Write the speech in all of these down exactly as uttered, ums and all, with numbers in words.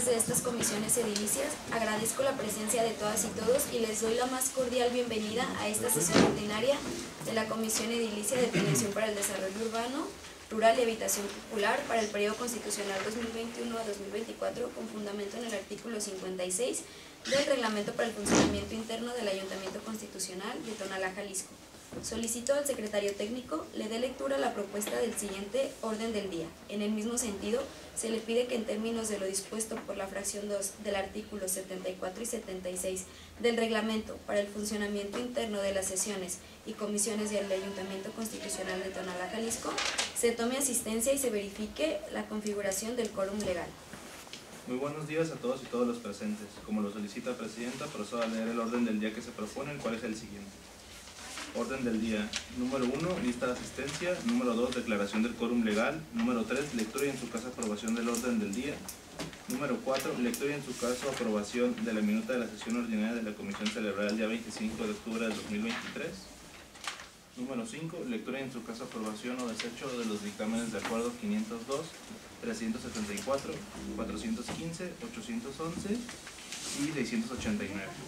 integrantes de estas comisiones edilicias, agradezco la presencia de todas y todos y les doy la más cordial bienvenida a esta sesión ordinaria de la Comisión Edilicia de Planeación para el Desarrollo Urbano, Rural y Habitación Popular para el periodo constitucional dos mil veintiuno a dos mil veinticuatro, con fundamento en el artículo cincuenta y seis del Reglamento para el Funcionamiento Interno del Ayuntamiento Constitucional de Tonalá, Jalisco. Solicito al secretario técnico le dé lectura a la propuesta del siguiente orden del día. En el mismo sentido, se le pide que en términos de lo dispuesto por la fracción dos del artículo setenta y cuatro y setenta y seis del Reglamento para el Funcionamiento Interno de las sesiones y comisiones del Ayuntamiento Constitucional de Tonalá, Jalisco, se tome asistencia y se verifique la configuración del quórum legal. Muy buenos días a todos y todos los presentes. Como lo solicita la Presidenta, procedo a leer el orden del día que se propone, el cual es el siguiente. Orden del día. Número uno, lista de asistencia. Número dos, declaración del quórum legal. Número tres, lectura y en su caso aprobación del orden del día. Número cuatro, lectura y en su caso aprobación de la minuta de la sesión ordinaria de la Comisión celebrada el día veinticinco de octubre de dos mil veintitrés. Número cinco, lectura y en su caso aprobación o desecho de los dictámenes de acuerdo quinientos dos, trescientos setenta y cuatro, cuatrocientos quince, ochocientos once y seiscientos ochenta y nueve.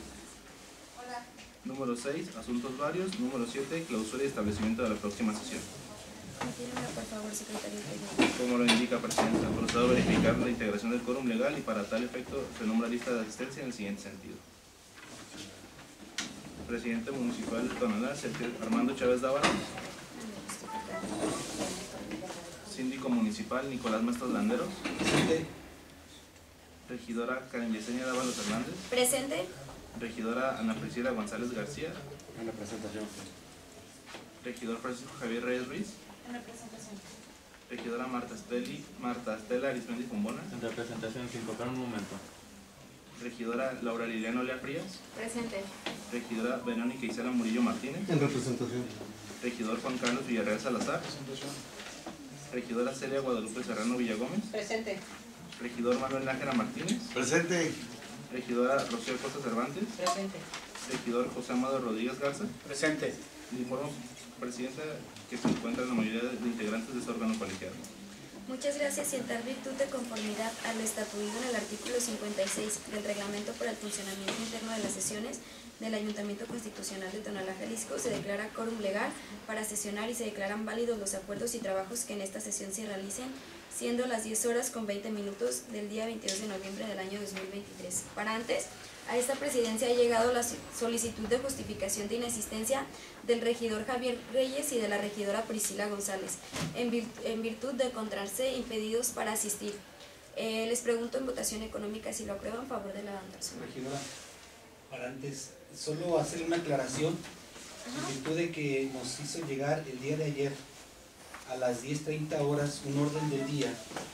Número seis, asuntos varios. Número siete, clausura y establecimiento de la próxima sesión. Por favor, secretario técnico. Como lo indica Presidenta, procedo a verificar la integración del quórum legal y para tal efecto se nombra lista de asistencia en el siguiente sentido. Presidente Municipal de Tonalá, Sergio Armando Chávez Dávalos. Síndico Municipal, Nicolás Maestros Landeros. Presente. Regidora Karen Yesenia Dávalos Hernández. Presente. Regidora Ana Priscila González García. En la presentación. Regidor Francisco Javier Reyes Ruiz. En representación. Regidora Marta Esteli, Marta Estela Arismendi Fombona. En representación, sin tocar un momento. Regidora Laura Liliana Olea Frías. Presente. Regidora Verónica Isela Murillo Martínez. En representación. Regidor Juan Carlos Villarreal Salazar. Presentación. Regidora Celia Guadalupe Serrano Villagómez. Presente. Regidor Manuel Nájera Martínez. Presente. Regidora Rocío Costa Cervantes. Presente. Regidor José Amado Rodríguez Garza. Presente. Le informo, Presidenta, que se encuentran la mayoría de integrantes de este órgano colegiado. Muchas gracias y en tal virtud de conformidad al estatuido en el artículo cincuenta y seis del Reglamento para el Funcionamiento Interno de las Sesiones del Ayuntamiento Constitucional de Tonalá, Jalisco, se declara quórum legal para sesionar y se declaran válidos los acuerdos y trabajos que en esta sesión se realicen, siendo las diez horas con veinte minutos del día veintidós de noviembre del año dos mil veintitrés. Para antes, a esta presidencia ha llegado la solicitud de justificación de inasistencia del regidor Javier Reyes y de la regidora Priscila González, en, vir en virtud de encontrarse impedidos para asistir. Eh, les pregunto en votación económica si lo aprueban, favor de levantar su mano. Regidora, para antes, solo hacer una aclaración, en virtud de que nos hizo llegar el día de ayer a las diez treinta horas un orden del día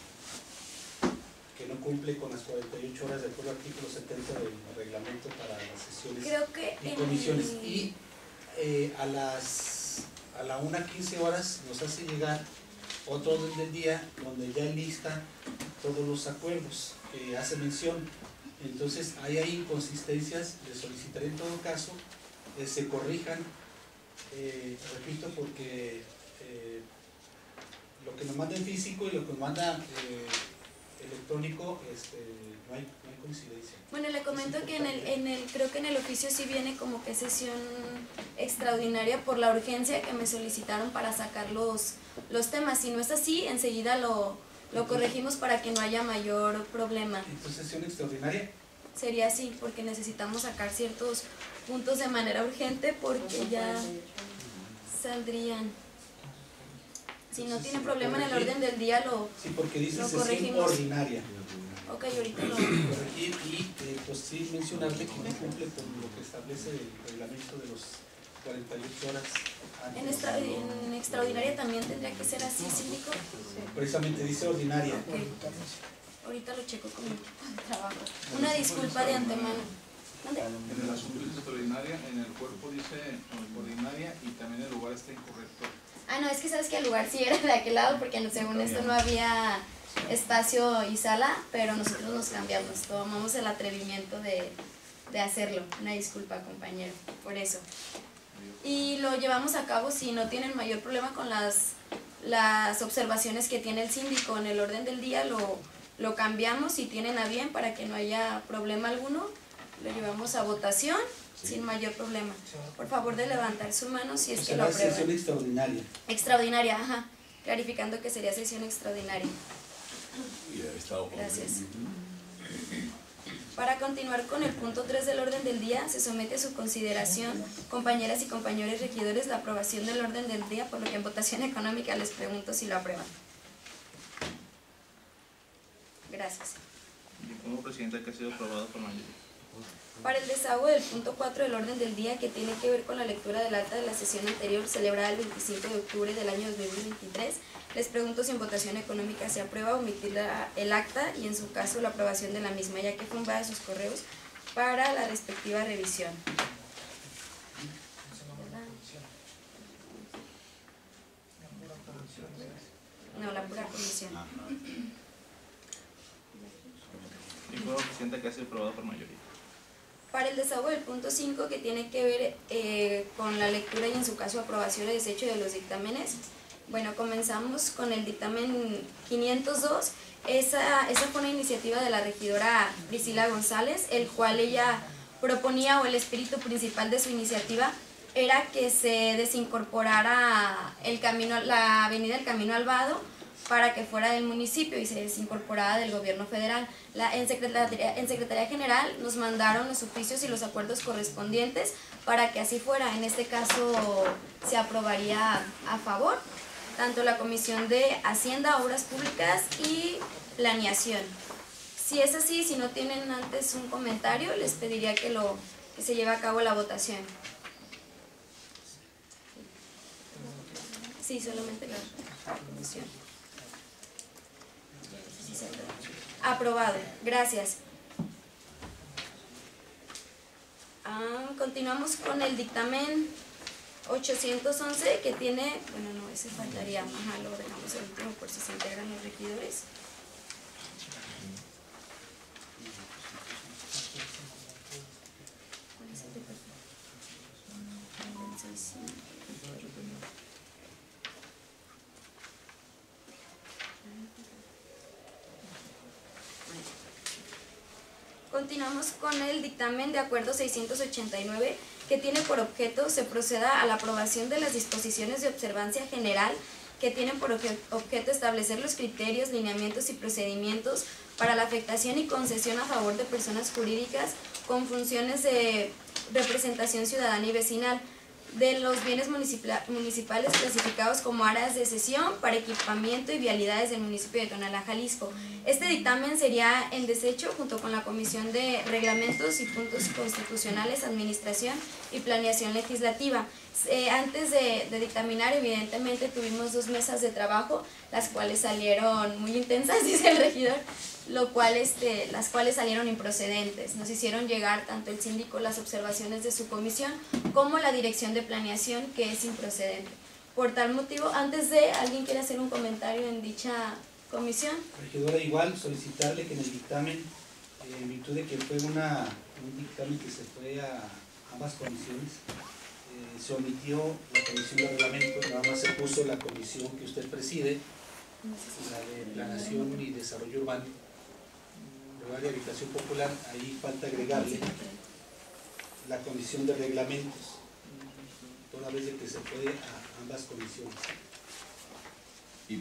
que no cumple con las cuarenta y ocho horas de acuerdo al artículo setenta del reglamento para las sesiones Creo que y en comisiones. el... Y eh, a las a la una quince horas nos hace llegar otro orden del día donde ya lista todos los acuerdos que hace mención. Entonces hay ahí inconsistencias, le solicitaré en todo caso eh, se corrijan, eh, repito, porque eh, lo que nos manda en físico y lo que nos manda eh, electrónico, este, no, hay, no hay coincidencia. Bueno, le comento que en el, en el, creo que en el oficio sí viene como que sesión extraordinaria por la urgencia que me solicitaron para sacar los, los temas. Si no es así, enseguida lo, lo corregimos para que no haya mayor problema. Entonces, sesión extraordinaria. Sería así, porque necesitamos sacar ciertos puntos de manera urgente porque ya saldrían. Si no tiene problema en el orden del día, lo Sí, porque dice lo sesión corregimos. ordinaria. Ok, ahorita lo... Corregir y eh, pues sí mencionarte que no cumple con lo que establece el reglamento de los cuarenta y ocho horas antes. En, extra, en extraordinaria también tendría que ser así, síndico. Precisamente dice ordinaria. Okay. Ahorita lo checo con mi equipo de trabajo. Una disculpa de antemano. ¿Dónde? En el asunto dice extraordinaria, en el cuerpo dice ordinaria y también el lugar está incorrecto. Ah, no, es que sabes que el lugar sí era de aquel lado porque no, según esto no había espacio y sala, pero nosotros nos cambiamos, tomamos el atrevimiento de, de hacerlo. Una disculpa, compañero, por eso. Y lo llevamos a cabo si no tienen mayor problema con las, las observaciones que tiene el síndico en el orden del día, lo, lo cambiamos si tienen a bien para que no haya problema alguno. Lo llevamos a votación Sí. sin mayor problema. Por favor de levantar su mano si es que Será lo sesión aprueban. extraordinaria. Extraordinaria, ajá. Clarificando que sería sesión extraordinaria. Gracias. Para continuar con el punto tres del orden del día, se somete a su consideración, compañeras y compañeros regidores, la aprobación del orden del día, por lo que en votación económica les pregunto si lo aprueban. Gracias. Informo, presidenta, que ha sido aprobado por mayoría. Para el desahogo del punto cuatro del orden del día, que tiene que ver con la lectura del acta de la sesión anterior celebrada el veinticinco de octubre del año dos mil veintitrés, les pregunto si en votación económica se aprueba omitir la, el acta y en su caso la aprobación de la misma, ya que fue enviada a sus correos para la respectiva revisión. No, la pura comisión. Informo, presidenta, que ha sido aprobado por mayoría. Para el desahogo del punto cinco, que tiene que ver eh, con la lectura y en su caso aprobación o desecho de los dictámenes. Bueno, comenzamos con el dictamen quinientos dos. Esa, esa fue una iniciativa de la regidora Priscila González, el cual ella proponía, o el espíritu principal de su iniciativa, era que se desincorporara el camino, la avenida del Camino al Vado para que fuera del municipio y se desincorporara del gobierno federal. La, en, Secretaría, en Secretaría General nos mandaron los oficios y los acuerdos correspondientes para que así fuera. En este caso se aprobaría a favor, tanto la Comisión de Hacienda, Obras Públicas y Planeación. Si es así, si no tienen antes un comentario, les pediría que, lo, que se lleve a cabo la votación. Sí, solamente la comisión. Aprobado, gracias. Ah, continuamos con el dictamen ochocientos once, que tiene, bueno, no, ese faltaría, ajá, lo dejamos el último por si se integran los regidores. ¿Cuál es el de Continuamos con el dictamen de acuerdo seiscientos ochenta y nueve, que tiene por objeto se proceda a la aprobación de las disposiciones de observancia general que tienen por objeto establecer los criterios, lineamientos y procedimientos para la afectación y concesión a favor de personas jurídicas con funciones de representación ciudadana y vecinal de los bienes municipales clasificados como áreas de cesión para equipamiento y vialidades del municipio de Tonalá, Jalisco. Este dictamen sería en desecho junto con la Comisión de Reglamentos y Puntos Constitucionales, Administración y Planeación Legislativa. Eh, antes de, de dictaminar, evidentemente tuvimos dos mesas de trabajo, las cuales salieron muy intensas, dice el regidor, lo cual, este, las cuales salieron improcedentes. Nos hicieron llegar tanto el síndico las observaciones de su comisión como la dirección de planeación, que es improcedente. Por tal motivo, antes de, ¿alguien quiere hacer un comentario en dicha comisión? Regidora, igual solicitarle que en el dictamen, eh, en virtud de que fue una, un dictamen que se fue a ambas comisiones, eh, se omitió la comisión de reglamento, nada más se puso la comisión que usted preside, la de planeación y desarrollo urbano, lugar de habitación popular. Ahí falta agregarle la comisión de reglamentos, toda vez de que se puede a ambas comisiones. Y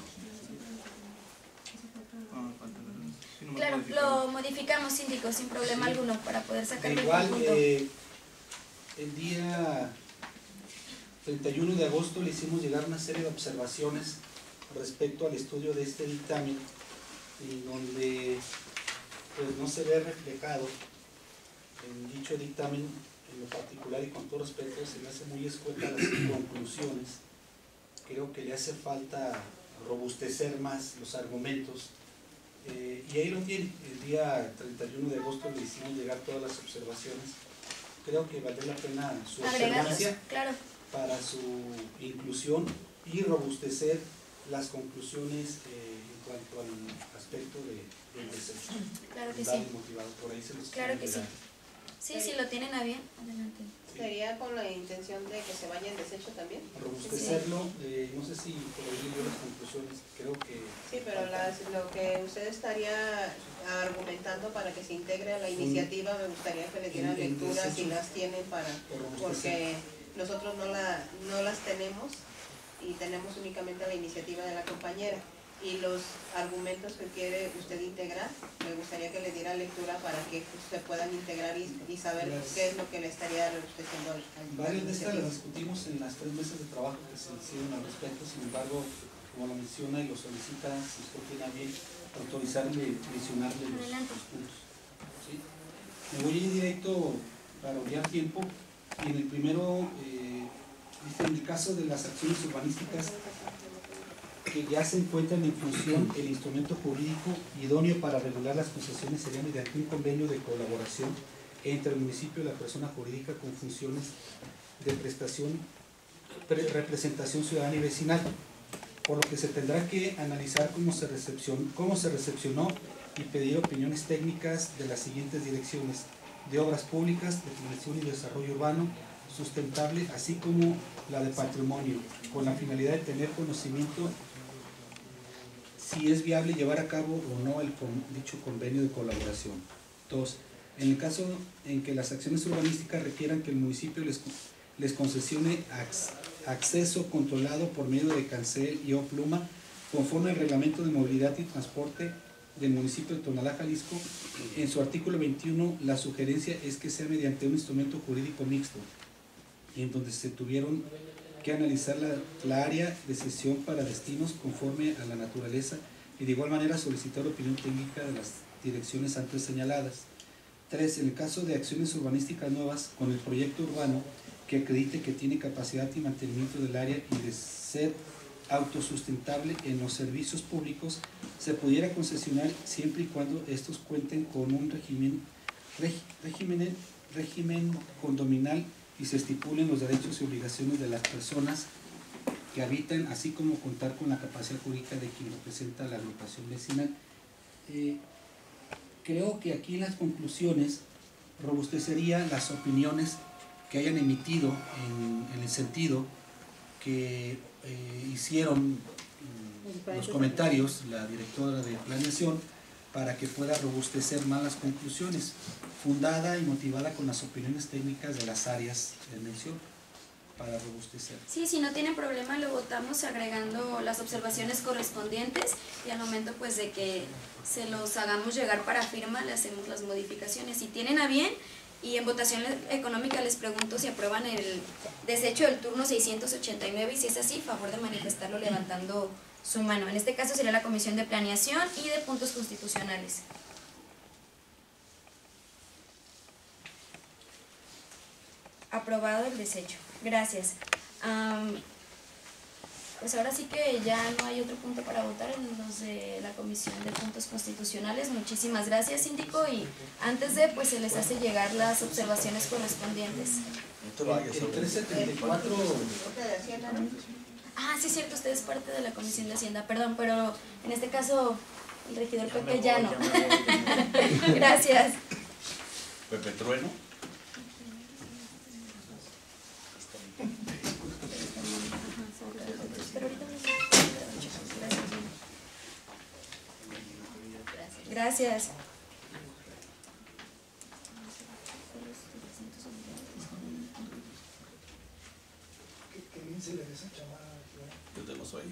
Ah, falta la- sí, nomás Claro, modificamos. lo modificamos, síndico, sin problema Sí. alguno, para poder sacar el Igual, conjunto. eh, el día treinta y uno de agosto le hicimos llegar una serie de observaciones respecto al estudio de este dictamen, y donde pues no se ve reflejado en dicho dictamen, en lo particular y con todo respeto, se le hace muy escueta las conclusiones. Creo que le hace falta robustecer más los argumentos, eh, y ahí lo tiene. El día treinta y uno de agosto le hicimos llegar todas las observaciones. Creo que vale la pena su Agregarlos, observancia claro. para su inclusión y robustecer las conclusiones eh, en cuanto al aspecto de, del desecho. Claro que Dado sí. y motivado, por ahí se los Claro que hicimos sí. llegar. Sí, si lo tienen a bien, adelante. ¿Sería con la intención de que se vaya en desecho también? Robustecerlo, eh, no sé si por ahí leyó las conclusiones, creo que... Sí, pero las, lo que usted estaría argumentando para que se integre a la iniciativa, me gustaría que le dieran En- en lectura si desecho. las tienen para, porque nosotros no, la, no las tenemos y tenemos únicamente la iniciativa de la compañera. Y los argumentos que quiere usted integrar, me gustaría que le diera lectura para que se puedan integrar y, y saber Las- qué es lo que le estaría robusteciendo al, al Varias de estas iniciativa. las discutimos en las tres meses de trabajo que se hicieron al respecto, sin embargo, como lo menciona y lo solicita, si usted tiene a bien autorizarle, mencionarle los, Adelante. los puntos. ¿Sí? Me voy a ir directo para ahorrar tiempo, y en el primero, eh, dice, en el caso de las acciones urbanísticas que ya se encuentran en función, el instrumento jurídico idóneo para regular las concesiones sería mediante un convenio de colaboración entre el municipio y la persona jurídica con funciones de prestación, pre- representación ciudadana y vecinal, por lo que se tendrá que analizar cómo se recepcionó, cómo se recepcionó y pedir opiniones técnicas de las siguientes direcciones: de obras públicas, de planeación y desarrollo urbano sustentable, así como la de patrimonio, con la finalidad de tener conocimiento si es viable llevar a cabo o no el con, dicho convenio de colaboración. Dos, en el caso en que las acciones urbanísticas requieran que el municipio les, les concesione ac, acceso controlado por medio de cancel y o pluma, conforme al reglamento de movilidad y transporte del municipio de Tonalá, Jalisco, en su artículo veintiuno, la sugerencia es que sea mediante un instrumento jurídico mixto, en donde se tuvieron que analizar la, la área de cesión para destinos conforme a la naturaleza y de igual manera solicitar opinión técnica de las direcciones antes señaladas. Tres, en el caso de acciones urbanísticas nuevas con el proyecto urbano que acredite que tiene capacidad y mantenimiento del área y de ser autosustentable en los servicios públicos, se pudiera concesionar siempre y cuando estos cuenten con un régimen, reg, régimen, régimen condominal y se estipulen los derechos y obligaciones de las personas que habitan, así como contar con la capacidad jurídica de quien representa la agrupación vecinal. Eh, creo que aquí en las conclusiones robustecería las opiniones que hayan emitido en, en el sentido que eh, hicieron mm, los comentarios la directora de planeación, para que pueda robustecer más las conclusiones, fundada y motivada con las opiniones técnicas de las áreas de mención, para robustecer. Sí, si no tienen problema lo votamos agregando las observaciones correspondientes y al momento pues de que se los hagamos llegar para firma le hacemos las modificaciones. Si tienen a bien, y en votación económica les pregunto si aprueban el desecho del turno seiscientos ochenta y nueve y si es así, favor de manifestarlo levantando su mano. En este caso sería la Comisión de Planeación y de Puntos Constitucionales. Aprobado el desecho. Gracias. Um, pues ahora sí que ya no hay otro punto para votar en los de la Comisión de Puntos Constitucionales. Muchísimas gracias, síndico, y antes de, pues se les hace llegar las observaciones correspondientes. El trescientos setenta y cuatro, Ah, sí es cierto, usted es parte de la Comisión de Hacienda, perdón, pero en este caso el regidor Pepe ya no. Gracias. Pepe Trueno. Gracias. Yo tengo sueño.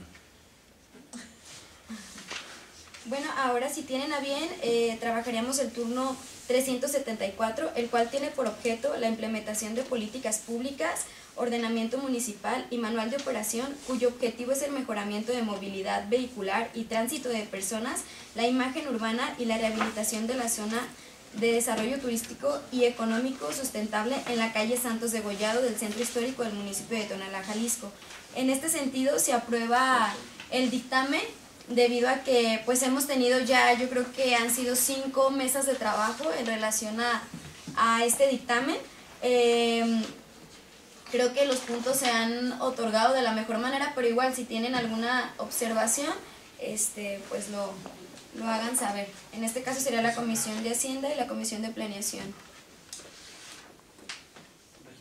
Bueno, ahora si tienen a bien, eh, trabajaríamos el turno trescientos setenta y cuatro, el cual tiene por objeto la implementación de políticas públicas, ordenamiento municipal y manual de operación, cuyo objetivo es el mejoramiento de movilidad vehicular y tránsito de personas, la imagen urbana y la rehabilitación de la zona de desarrollo turístico y económico sustentable en la calle Santos de Gollado del centro histórico del municipio de Tonalá, Jalisco. En este sentido se aprueba el dictamen debido a que pues hemos tenido ya, yo creo que han sido cinco mesas de trabajo en relación a, a este dictamen. Eh, creo que los puntos se han otorgado de la mejor manera, pero igual si tienen alguna observación, este, pues lo, lo hagan saber. En este caso sería la Comisión de Hacienda y la Comisión de Planeación.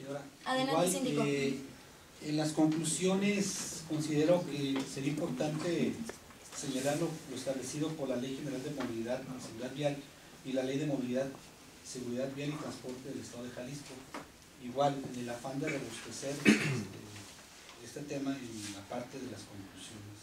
regidora. Adelante, Igual, síndico. eh, en las conclusiones considero que sería importante señalar lo, lo establecido por la Ley General de Movilidad y Seguridad Vial y la Ley de Movilidad, Seguridad Vial y Transporte del Estado de Jalisco. Igual, en el afán de robustecer este, este tema en la parte de las conclusiones.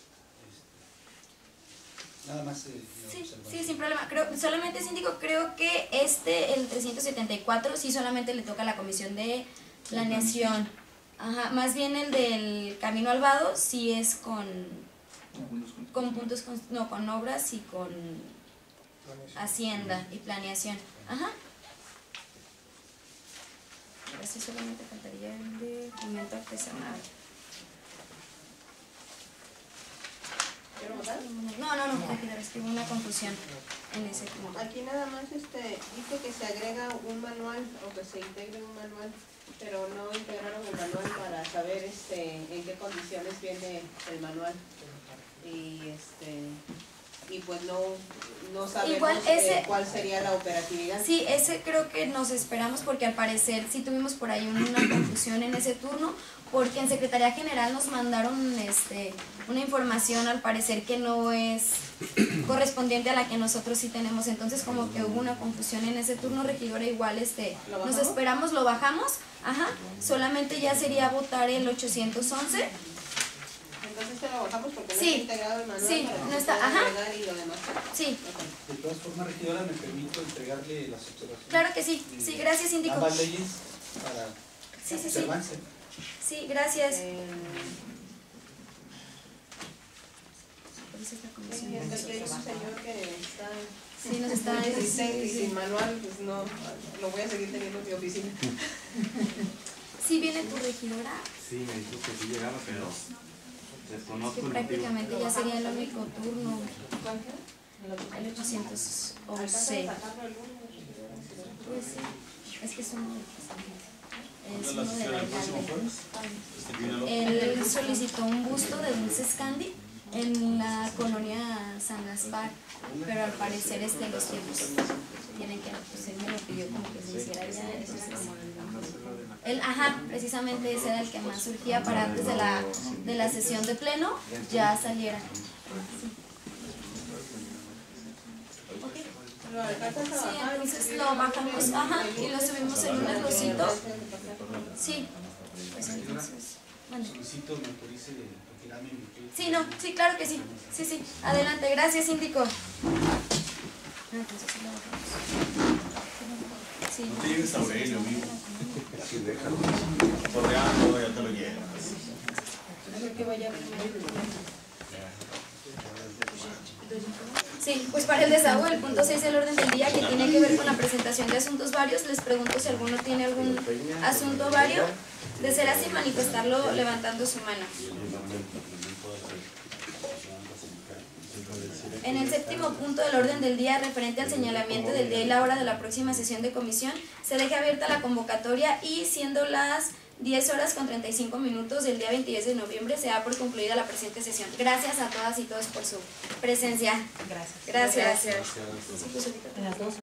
Este, nada más. Eh, Sí, sí, sin problema. Creo, solamente, síndico, creo que este, el trescientos setenta y cuatro, sí solamente le toca a la Comisión de Planeación. Ajá, más bien el del Camino al Vado sí es con, con puntos, con, no, con obras y con Hacienda y Planeación. Ajá. Ahora sí solamente faltaría el de fomento artesanal. ¿Quiero votar? No, no, no, regidora, es que hubo una confusión en ese punto. Aquí nada más este, dice que se agrega un manual o que se integre un manual, pero no integraron el manual para saber este, en qué condiciones viene el manual. Y este y pues no, no sabemos Igual ese- eh, cuál sería la operatividad. Sí, ese creo que nos esperamos porque al parecer sí tuvimos por ahí una confusión en ese turno, porque en Secretaría General nos mandaron este una información al parecer que no es correspondiente a la que nosotros sí tenemos, entonces como que hubo una confusión en ese turno, regidora, igual este ¿Lo nos bajamos? esperamos, lo bajamos, ajá, solamente ya sería votar el ochocientos once. Entonces te lo bajamos porque no Sí, está integrado el manual sí, para que no se está, pueda ajá. agregar y lo demás. Sí, Ok. De todas formas, regidora, me permito entregarle las observaciones. claro que sí, sí, gracias, síndico. Ambas leyes para Sí, sí, sí. observarse. Sí, gracias. Eh, Sí, es que hay un señor que está Sí, nos está muy resistente y sí, sin manual, pues no, lo voy a seguir teniendo en mi oficina. sí viene tu regidora, Sí, me dijo que sí llegaba, pero que desconozco el motivo. prácticamente ya sería el único turno, ¿Cuál fue? el ochocientos ¿Alcanzas a once. sacarlo el lunes? Pues sí, es que es uno de es ¿La uno de sesión la el próximo jueves? Este que viene el otro. Él solicitó un busto de Dulces Candy en la colonia San Gaspar, pero al parecer este los tiempos tienen que, pues él me lo pidió como que se hiciera ya, entonces él, ajá, precisamente ese era el que más surgía para antes de la, de la sesión de pleno ya saliera. ¿Lo alcanzas a Sí, bajar? entonces lo bajamos, ajá, y lo subimos el lunes, lo cito. Sí, pues entonces, bueno. Solicito me autorice retirarme mi pie. Sí, no, sí, claro que sí. Sí, sí. Adelante, gracias, síndico. Ah, entonces sí lo bajamos. Sí. No te lleves a Aurelio, amigo. Sorreando, ya te lo llevas. Que vaya primero. Sí, pues para el desahogo, el punto seis del orden del día que tiene que ver con la presentación de asuntos varios, les pregunto si alguno tiene algún asunto vario. De ser así, manifestarlo levantando su mano. En el séptimo punto del orden del día, referente al señalamiento del día y la hora de la próxima sesión de comisión, se deja abierta la convocatoria y siendo las diez horas con treinta y cinco minutos del día veintidós de noviembre se da por concluida la presente sesión. Gracias a todas y todos por su presencia. Gracias. Gracias. Gracias. Sí, pues ahorita-